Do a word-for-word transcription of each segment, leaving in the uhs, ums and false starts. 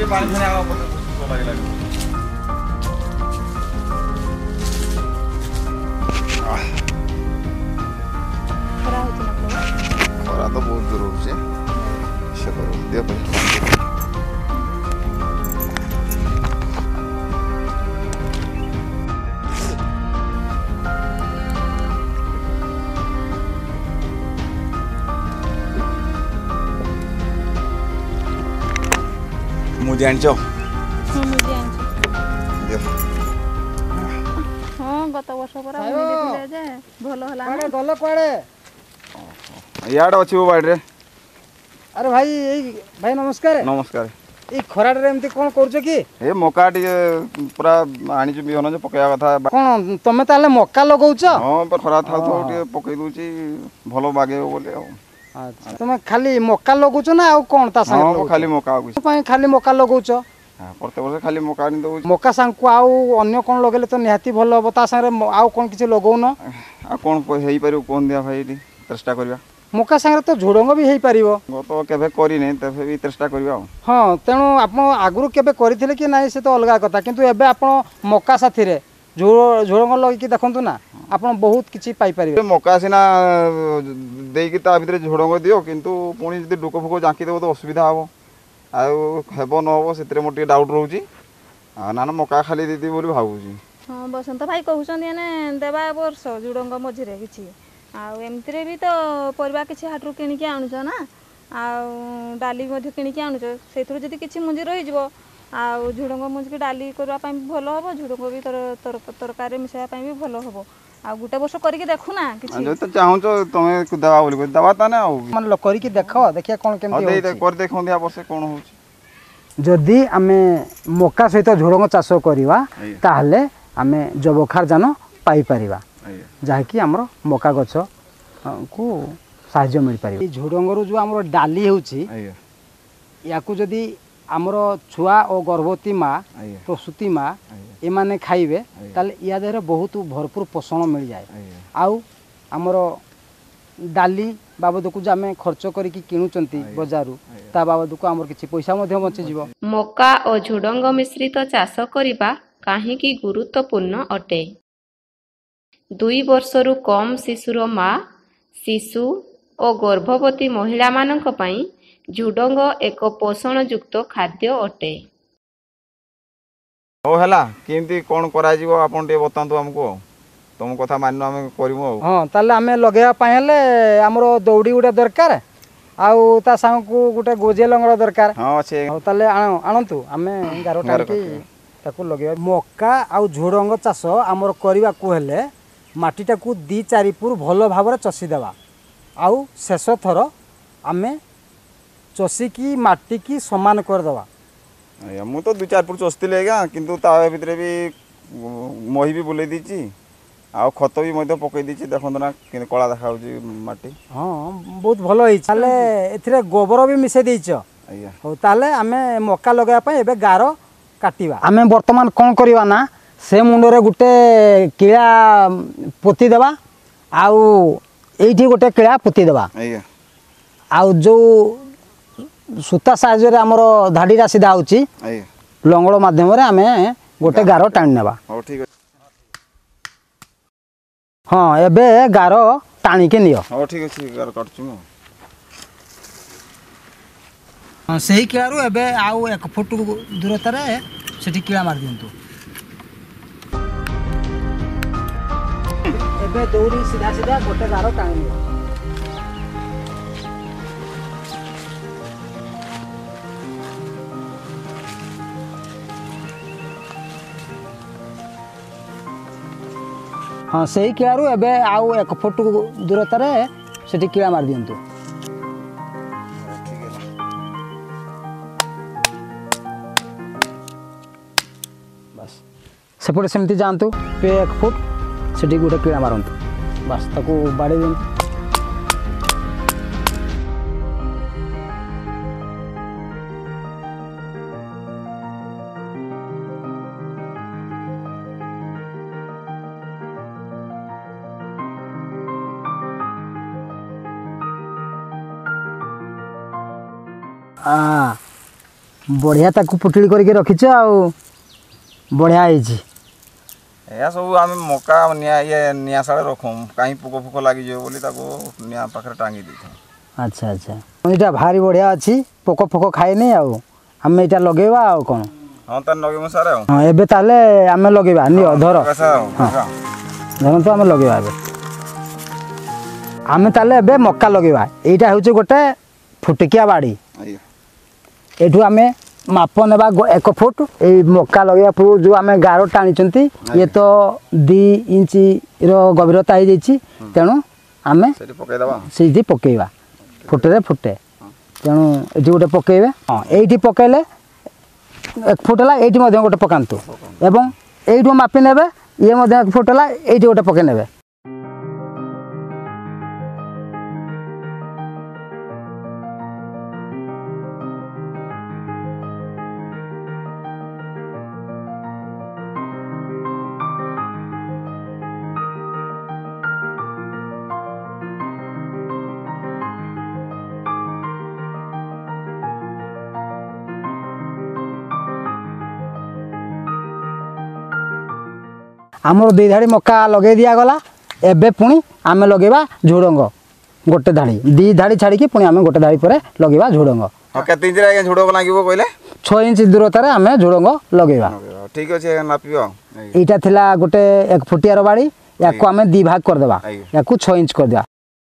पानी खाने आवा पड़ता तो लगे लगे खरा होती ना खरा तो बहुत दूर होचे से करो दे भाई मुझे आनचो हां मुझे आनचो दे हां गत वर्ष पर हम देखले जे भलो हला कोड़े गलो कोड़े याड अछि वो बाइड रे अरे भाई ए भाई नमस्कार नमस्कार ए खराड रे एमती कोन करछो की ए मका टी पूरा आनी जो बिहन जो पकया कथा कोन तमे ताले मक्का लगाउछ हां पर खरा था तो टी पकई दूची भलो बागे बोले अच्छा तमे खाली मक्का लगाउछ ना आ कोन ता संग हां खाली मका आगु पई खाली मक्का लगाउछ हां प्रत्येक वर्ष खाली मका नि दउ मक्का संग को आउ अन्य कोन लगेले तो निहाती भलो हो ता संग आउ कोन किछ लगाउन आ कोन हेई पारियो कोन दिया भाई चेष्टा करबा मक्का संग तो झुडंग भी हेई पारिबो तो केबे करी नै तबे भी चेष्टा करबा हां तेनु आपण आगुरु केबे करिथिले कि नाही से तो अलगा कथा किंतु एबे आपण मक्का साथी रे झुडंग लगी कि देखंतु ना आपण बहुत किछि पाई परिबे मका सिना देई कि ता भितरे झुडंग दियो किंतु पुनी जदी डुको फुको जांकी देबो तो असुविधा हबो आ हेबो न हबो सेतरे मोटी डाउट रहउची आ ना मका खाली देदी बोली भाबुची हां बसंत भाई कहउछन एने देबा वर्ष झुडंग मझिरे किछि आ एमतिरे भी तो परिबा किछि हाटरू किनि के आनुछ ना आ डाली मध्ये किनि के आनुछ सेथुर जदी किछि मुंजी रहि जबो आ झुडंग मुंजी के डाली करबा पई भलो हबो झुडंग भी तर तरकारी मिसाया पई भी भलो हबो आ गुटे वर्ष करी के देखु ना किछि जो तो चाहू तो तमे दवा बोली दवा ता ना मन ल करी के देखो देखिया कोन केमती होची दे कर देखो दिया वर्ष कोन होची जदी आमे मक्का सहित झुडंग चाष करिवा ताहले आमे जबखार जानो पाई परिबा जहा कि हमरो मक्का गछ को साहाय्य मिल पारिबा ई झुडंग रु जो हमरो डाली होची याकू जदी हमरो छुआ और गर्भवती माँ प्रसूति माँ ए माने खाइबे ताले या देहरे बहुत भरपूर पोषण मिल जाए आउ हमरो डाली बाबद को जामे खर्च करी कि किनुचंती बाजारु ता बाबद को हमर किछि पैसा मध्ये बचि जिवो मक्का और झुडंग मिश्रित चाष करिबा काहेकि गुरुत्वपूर्ण अटे दुई वर्षरु कम शिशुर माँ शिशु और गर्भवती महिला मानक पई झुडंग एक पोषण युक्त खाद्य अटे ओ हला केमती कोन करा जीवो आपन ते बतांतु हमको तुम कथा माननो हम करमु हां ताले हमें लगेया पाएले हमरो दौड़ी गुटे दरकार आउ ता संग को गुटे गोजे लंगड़ दरकार हां अच्छे हो ताले आनो आनंतु हमें गारो टाकी ताको लगेया मक्का आउ झुडंग चाष हमर करिवा को हेले माटीटा को दी चारि पुर भलो भाबरे चसी देबा आउ शेष थर आमे चसी की माटी की समान कर दवा मु तो दु चार फुट चस्तिले गा किंतु ता भितरे भी मही भी बुले दीची आ खत भी मध्य पकई दीची देखन ना कला देखाउ छी माटी हां बहुत भलो होई ताले एथिरे गोबर भी मिसे देइछ आया हो ताले आमे मक्का लगाया पय एबे गारो काटिबा आमे वर्तमान कोन करिवा ना से मुंडरे गुटे किळा पोती देबा आउ एठी गुटे किळा पोती देबा आया आउ जो सूता साहाय्य रे हमरो धाडीरा सीधा होची आया लंगड़ माध्यम रे आमे गोटे गारो टाणी नेबा हो ठीक है हां एबे गारो टाणी के नियो हो ठीक अछि गारो काटछु मु हां सही किळारु एबे आउ एक फुट दूरता रे सेठी किळा मार दियंतु एबे दौड़ी सीधा सीधा गोटे गारो टाणी नियो हाँ सही किळारु एबे आउ एक फुट दूरता रे सेठी किळा मार दियंतु बस सेपटे सेमती जानतु पे एक फुट सेठी गोटे किळा मारंतु बस ताको बाड़ी दियंतु बढ़िया ताकू पुटली करके रखिछ आउ बढ़िया ହେଇଛି या सब आम मका निया ये निया साड़े रखूँ कहीं पोक फोक लगी बोली निया पाखे टांगी दी अच्छा अच्छा ये भारी बढ़िया अच्छी पोक फोक खाएनी आउ आम यहाँ लगेवा आउ कौन हाँ तार लगे सारे हाँ एबे ताले आम लगेवा नियो धर हाँ धर तो आम लगेवा एबे आम ताले एबे मक्का लगेवा एटा होचे गोटे फुटकिया बाड़ी एठू आम माप नेबा एक फुट ए मक्का लगेवा पूर्व जो आम गार टाणी ये तो दी इंच रो गभीरता हो जाइए तेणु आम से पकेवा फुटे फुटे तेणु ये गोटे पकेबे हाँ ये पकेले एक फुट है ये गोटे पकातु एवं यू मापी ने ये एक फुट है ये गोटे पके ने आमर दुई धाड़ी मक्का लगे दिया गला एबे पुणी आम लगेबा झुडंग गोटे धाड़ी दी धाड़ी छाड़ी पुणी आम गोटे धाड़ी पर लगेबा झुडंग केते इंच रे झुडंग लागिबो कहले छह इंच दूरता रे आम झुडंग लगेबा ठीक अछि नापिबो एटा थिला गोटे एक फुटियार बाड़ी याकू आम दी भाग कर देबा याकू छह इंच कर देबा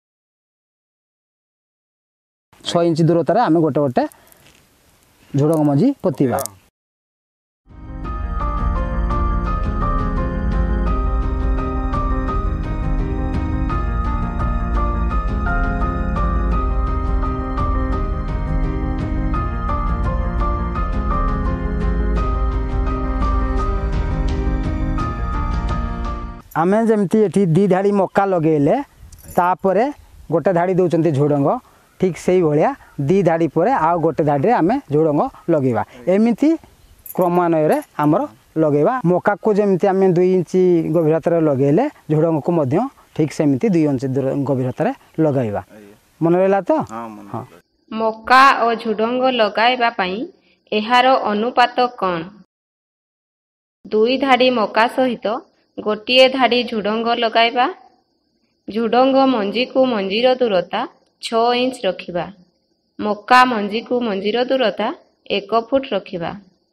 छह इंच दूरता रे आम गोटे गोटे झुडंग मजी पोतीबा आम जमती ये दी धाड़ी मक्का लगेले तापरे गोटे धाड़ी दौरान झुडंग ठीक से भाया दी धाड़ी पर आउ गोटे धाड़ी आम झुडंग लगेवा एमती क्रमान्वय आमर लगेवा मक्का को जमती आम दुई इंच गभीरतार लगेले झुडंग को मध्य ठीक सेमती दुई इंच गभीरतार लगाइबा मन रहा तो हाँ मक्का और झुडंग लगाइबा पई एहार अनुपात कौन दुई धाड़ी मक्का सहित गोटे धाड़ी झुडंग लगाइबा झुडंग मंजी को मंजीर दूरता छह इंच रखिबा मक्का मंजी को मंजीर दूरता एक फुट रखिबा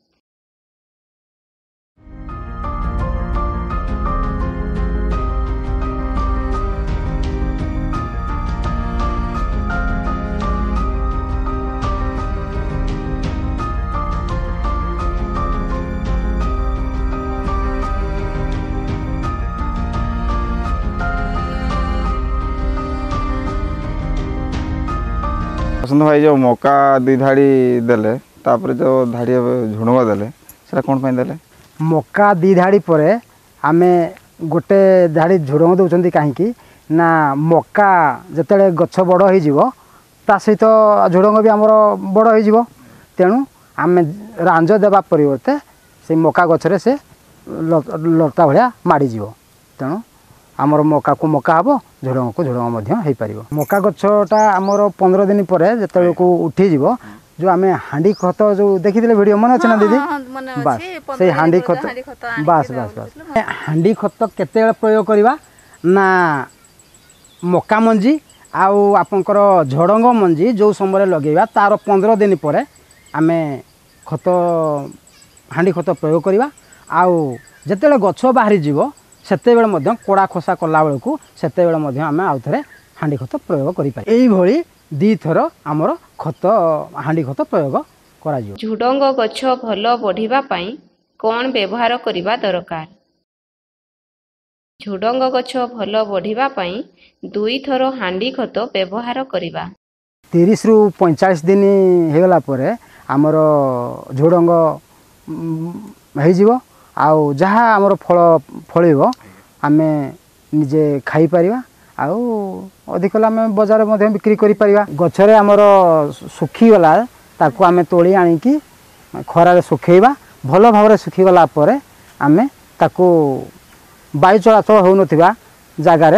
पसंद भाई जो मौका दी धाड़ी देले तापर जो धाड़ी झुडंग देले सेटा कोन पय देले मक्का दी धाड़ी पर आम गोटे धाड़ी झुडंग दौरान कहीं ना मक्का जिते गछ बड़ हो सहित झुडंग भी आमर बड़ हो तेणु आम रांज देवा परिवर्ते से मक्का गछरे से लता भाया माड़ीज तेणु आमर मक्का को मक्का हम झुडंग को झुडंग हो पार मक्का गछटा आमर पंद्रह दिन पर जो को उठी जो आम हांडी खत जो देखी वीडियो मन अच्छे ना दीदी बस से हांडी खत बस बस बस हांडी खत केते प्रयोग करवा ना मक्का मंजी आउ आपंकर झुडंग मंजी जो समय लगेगा तार पंद्रह दिन पर आम खत हांडी खत प्रयोग करवा आउ जिते गछ बाहरी जीव सेते कोड़ा खोसा कला बेलू सेते आम आउ थे हांडी खत प्रयोग करी दी थर आमर खत हांडी खत प्रयोग करा झुडंग गछ भल बढ़िबा पई कोन व्यवहार करिबा दरकार झुडंग गछ भल बढ़िबा पई दुई थर हांडी खत व्यवहार करिबा तीस रु पैंतालीस दिन हेगला परे आमर झुडंग हो आउ जहाँ आमर फल फल आम निजे खाई परिवा आउ अधिक आम बजार में बिक्री करि परिवा गछरे आमर सुखीगला ताकू आम तोली आनिकी खरारे सुखेबा भल भाव सुखीगला परे आम ताकू वायु चलाचल हो नथिबा जगार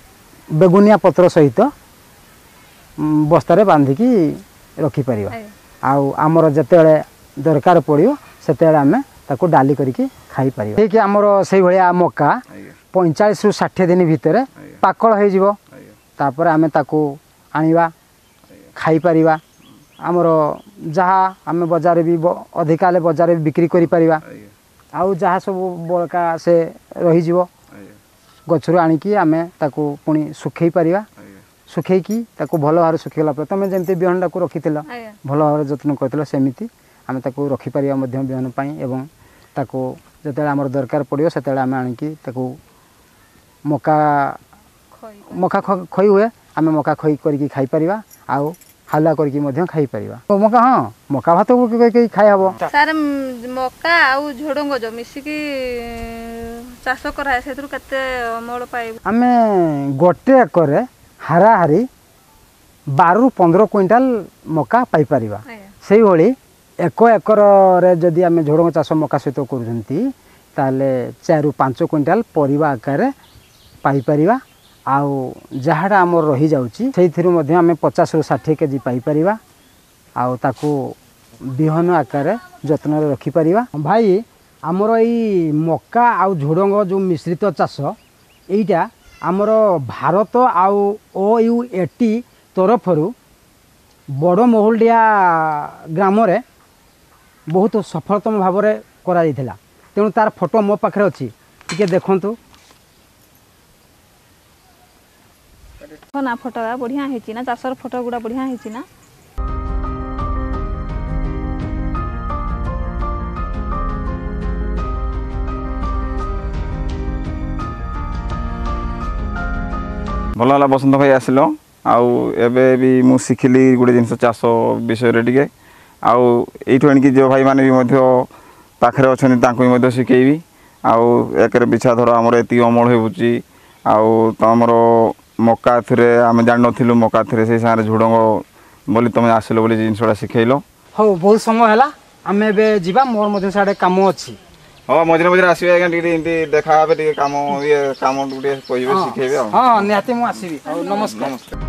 बेगुनिया पत्र सहित बस्तारे बांधिकी रखी परिवा आउ आमर जितेबाला दरकार पड़ो से आम ताको डाली करके खाई पार ठीक आमर से भाया मका पैंचाश रु षाठी दिन भितर पाकल होपर आम ताको आनिबा खाई पारिबा आमर जहाँ आम बजार भी अधिका बजार भी बिक्री करि परिबा आउ जहाँ सब बड़का से रही गचर आणिकी आम ताको पुणी सुखई पारिबा सुखैकी ताको भल भाव सुखीगला पर तुम जमी बिहन टाक रखी भल भाव जत्न कर सेमती आम ताको रखिपर बिहन एवं ताको जो आम दरकार पड़ो से आम आणिकी ताको मका मका खई हुए आम मका खई करके खाई पारिबा आउ हालुआ करके खाई पारिबा मका हाँ मका भात खाई हम सार मका आउ झोडंग जो मिसिकी चाष कराए से केते अमल पाइब आमे गोटे एकर हाराहारी बारु पंद्रह क्विंटाल मका पाई पारिबा से भली एक एकर रे जदि आमे झोडंग चाष मका सहित करूछंती ताले चार रु पाँच क्विंटाल परिबा आकार पाई पारिबा आउ जहाँटा आमर रही जाउची सेइथिरु मध्ये आमे पचास रु षाठी केजी पाई पारिबा आउ ताकू बिहन आकार जत्न रखी पारिबा भाई आमर ई मका आउ झोडंग जो मिश्रित चाष एइटा आमर भारत आउ ओ यू एटी तरफरु बड़ महुलडिया ग्राम रे बहुत सफलतम भाव में करा जाइथिला तेणु तार फोटो मो पाखे अच्छी टिके देखंतु ना फोटो बढ़िया है ना चाषर फोटो गुड़ा बढ़िया है ना भल है बसंत भाई आसिल आउ एबे भी मु शिखिली गोटे जिनस चाष विषय टिके आउ एठु आनिकी जो भाई माने भी मध्य पाखरे अछन तांको भी मध्य शिखेबी आउ एकर बिछा धर हमर एति अमल होउची आउ तमरो मका थरे आम जान नथिलु मका थरे से सारे झुडंग बोली तुम आसिलो बोली जिनसडा शिखेइलो हो बहुत समय हला आमे बे जीवा मोर मधे साडे काम अछि हो मझे मझे आसीबे आगे टिके इनती देखा बे टिके काम ये काम टिके कहिबे शिखेबे हां निहाती मु आसीबी नमस्कार नमस्कार।